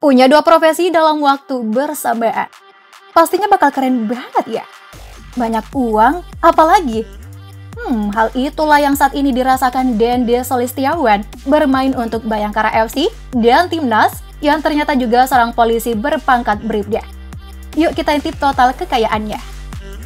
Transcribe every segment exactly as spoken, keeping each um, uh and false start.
Punya dua profesi dalam waktu bersamaan. Pastinya bakal keren banget ya. Banyak uang, apalagi? Hmm, hal itulah yang saat ini dirasakan Dendi Solistiawan bermain untuk Bayangkara F C dan Timnas yang ternyata juga seorang polisi berpangkat bribda. Yuk kita intip total kekayaannya.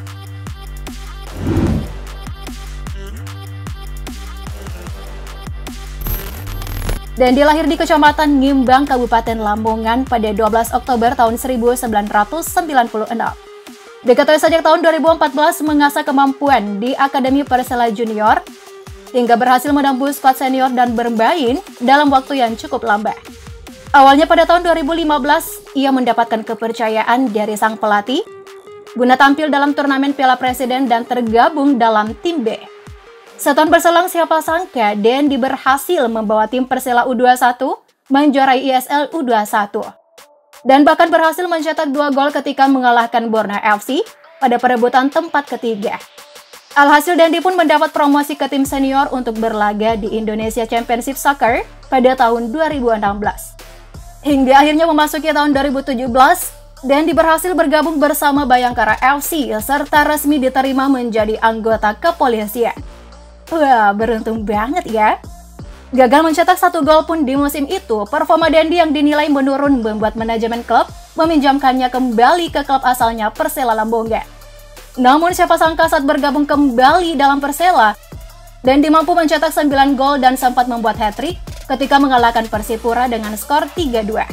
Dendi lahir di Kecamatan Ngimbang, Kabupaten Lamongan pada dua belas Oktober tahun seribu sembilan ratus sembilan puluh enam. Diketahui sejak tahun dua ribu empat belas mengasah kemampuan di Akademi Persela Junior hingga berhasil menembus skuad senior dan bermain dalam waktu yang cukup lama. Awalnya pada tahun dua ribu lima belas, ia mendapatkan kepercayaan dari sang pelatih guna tampil dalam turnamen Piala Presiden dan tergabung dalam tim B. Setahun berselang, siapa sangka Dendi berhasil membawa tim Persela U dua puluh satu menjuarai I S L U dua puluh satu. Dan bahkan berhasil mencetak dua gol ketika mengalahkan Borneo F C pada perebutan tempat ketiga. Alhasil Dendi pun mendapat promosi ke tim senior untuk berlaga di Indonesia Championship Soccer pada tahun dua ribu enam belas. Hingga akhirnya memasuki tahun dua ribu tujuh belas, Dendi berhasil bergabung bersama Bayangkara F C serta resmi diterima menjadi anggota kepolisian. Wah, beruntung banget ya. Gagal mencetak satu gol pun di musim itu, performa Dendi yang dinilai menurun membuat manajemen klub meminjamkannya kembali ke klub asalnya Persela Lamongan. Namun siapa sangka saat bergabung kembali dalam Persela, Dendi mampu mencetak sembilan gol dan sempat membuat hat-trick ketika mengalahkan Persipura dengan skor tiga dua.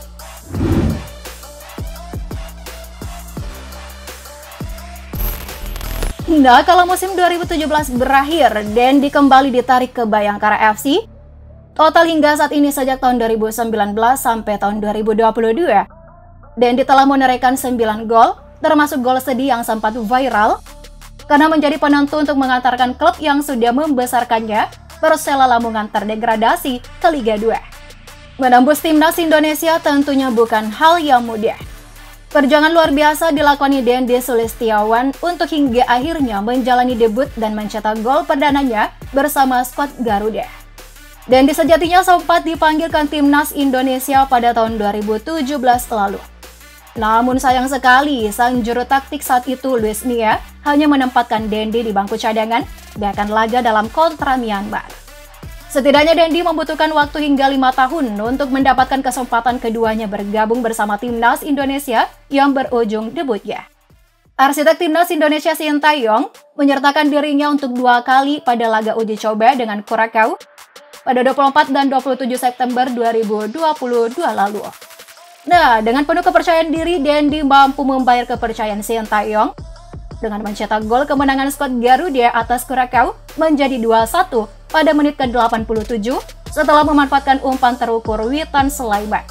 Nah, kalau musim dua ribu tujuh belas berakhir, Dendi kembali ditarik ke Bayangkara F C. Total hingga saat ini sejak tahun dua ribu sembilan belas sampai tahun dua ribu dua puluh dua, Dendi telah menorehkan sembilan gol, termasuk gol sedih yang sempat viral, karena menjadi penentu untuk mengantarkan klub yang sudah membesarkannya, Persela Lamongan, terdegradasi ke Liga dua. Menembus timnas Indonesia tentunya bukan hal yang mudah. Perjuangan luar biasa dilakoni Dendi Solistiawan untuk hingga akhirnya menjalani debut dan mencetak gol perdananya bersama skuad Garuda. Dendi sejatinya sempat dipanggilkan timnas Indonesia pada tahun dua ribu tujuh belas lalu. Namun sayang sekali, sang juru taktik saat itu Luis Mia hanya menempatkan Dendi di bangku cadangan bahkan laga dalam kontra Myanmar. Setidaknya Dendi membutuhkan waktu hingga lima tahun untuk mendapatkan kesempatan keduanya bergabung bersama timnas Indonesia yang berujung debutnya. Arsitek timnas Indonesia Sintayong menyertakan dirinya untuk dua kali pada laga uji coba dengan Curaçao pada dua puluh empat dan dua puluh tujuh September dua ribu dua puluh dua lalu. Nah, dengan penuh kepercayaan diri, Dendi mampu membayar kepercayaan Sintayong dengan mencetak gol kemenangan skuad Garuda atas Curaçao menjadi dua satu pada menit ke delapan puluh tujuh setelah memanfaatkan umpan terukur Witan Sulaiman.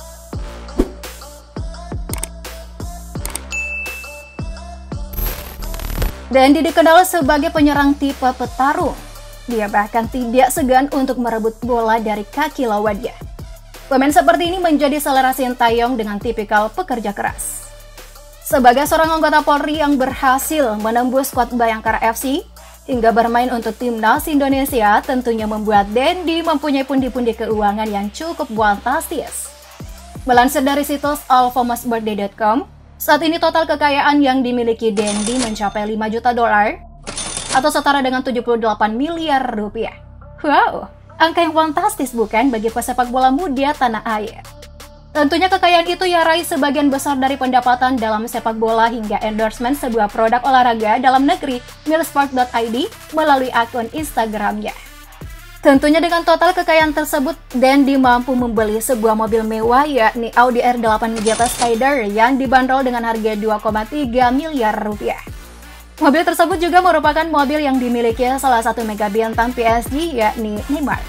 Dendi dikenal sebagai penyerang tipe petarung. Dia bahkan tidak segan untuk merebut bola dari kaki lawannya. Pemain seperti ini menjadi selera Sintayong dengan tipikal pekerja keras. Sebagai seorang anggota Polri yang berhasil menembus skuad Bayangkara F C hingga bermain untuk timnas Indonesia, tentunya membuat Dendi mempunyai pundi-pundi keuangan yang cukup fantastis. Melansir dari situs alfamasbirthday dot com, saat ini total kekayaan yang dimiliki Dendi mencapai lima juta dolar atau setara dengan tujuh puluh delapan miliar rupiah. Wow, angka yang fantastis bukan bagi pesepak bola muda tanah air? Tentunya kekayaan itu ia raih sebagian besar dari pendapatan dalam sepak bola hingga endorsement sebuah produk olahraga dalam negeri milsport dot I D melalui akun Instagramnya. Tentunya dengan total kekayaan tersebut, Dendi mampu membeli sebuah mobil mewah yakni Audi R delapan G T Spider yang dibanderol dengan harga dua koma tiga miliar rupiah. Mobil tersebut juga merupakan mobil yang dimiliki salah satu mega bintang P S G yakni Neymar.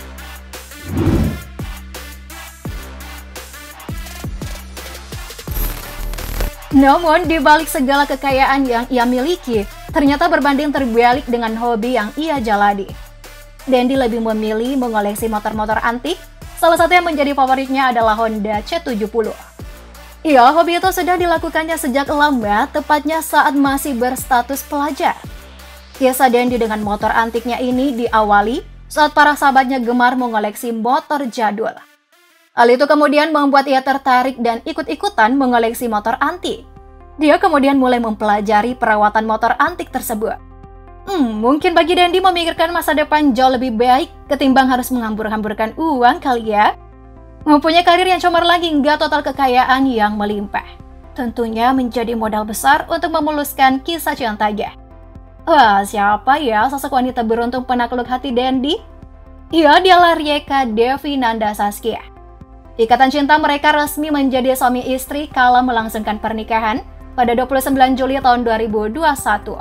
Namun, di balik segala kekayaan yang ia miliki, ternyata berbanding terbalik dengan hobi yang ia jalani. Dendi lebih memilih mengoleksi motor-motor antik, salah satu yang menjadi favoritnya adalah Honda C tujuh puluh. Iya, hobi itu sudah dilakukannya sejak lama, tepatnya saat masih berstatus pelajar. Kisah Dendi dengan motor antiknya ini diawali saat para sahabatnya gemar mengoleksi motor jadul. Hal itu kemudian membuat ia tertarik dan ikut-ikutan mengoleksi motor antik. Dia kemudian mulai mempelajari perawatan motor antik tersebut. Hmm, mungkin bagi Dendi memikirkan masa depan jauh lebih baik ketimbang harus menghambur-hamburkan uang kali ya. Mempunyai karir yang cemerlang hingga total kekayaan yang melimpah. Tentunya menjadi modal besar untuk memuluskan kisah cintanya. Wah, siapa ya sosok wanita beruntung penakluk hati Dendi? Ia dialah Rieka Devi Nanda Saskia. Ikatan cinta mereka resmi menjadi suami istri kala melangsungkan pernikahan pada dua puluh sembilan Juli tahun dua ribu dua puluh satu.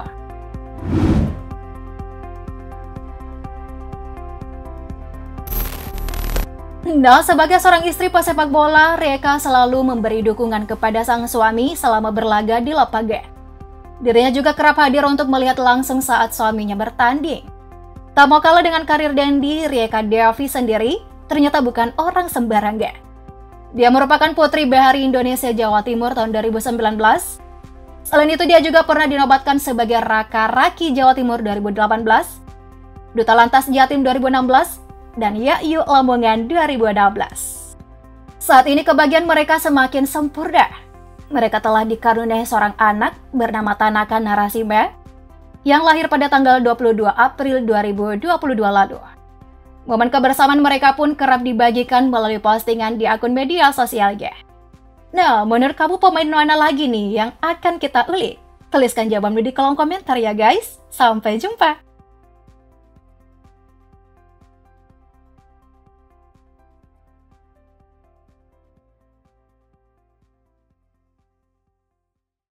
Nah, sebagai seorang istri pesepak bola, Rieka selalu memberi dukungan kepada sang suami selama berlaga di lapangan. Dirinya juga kerap hadir untuk melihat langsung saat suaminya bertanding. Tak mau kalah dengan karir Dendi, Rieka Devi sendiri ternyata bukan orang sembarangan. Dia merupakan putri Bahari Indonesia Jawa Timur tahun dua ribu sembilan belas. Selain itu, dia juga pernah dinobatkan sebagai Raka Raki Jawa Timur dua ribu delapan belas, Duta Lantas Jatim dua ribu enam belas, dan Yakyu Lamongan dua ribu enam belas. Saat ini kebahagiaan mereka semakin sempurna. Mereka telah dikaruniai seorang anak bernama Tanaka Narasima yang lahir pada tanggal dua puluh dua April dua ribu dua puluh dua lalu. Momen kebersamaan mereka pun kerap dibagikan melalui postingan di akun media sosialnya. Nah, menurut kamu pemain mana lagi nih yang akan kita ulik? Tuliskan jawabanmu di kolom komentar ya guys. Sampai jumpa!